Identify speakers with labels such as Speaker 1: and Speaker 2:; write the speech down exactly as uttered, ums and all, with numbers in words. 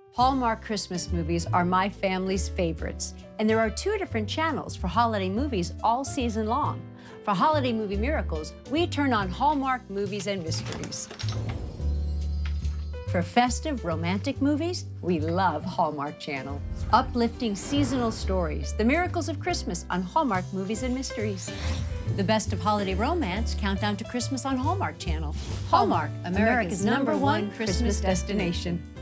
Speaker 1: Hallmark Christmas movies are my family's favorites, and there are two different channels for holiday movies all season long. For Holiday Movie Miracles, we turn on Hallmark Movies and Mysteries. For festive, romantic movies, we love Hallmark Channel. Uplifting seasonal stories, the miracles of Christmas on Hallmark Movies and Mysteries. The best of holiday romance, Countdown to Christmas on Hallmark Channel. Hallmark, America's number one Christmas destination.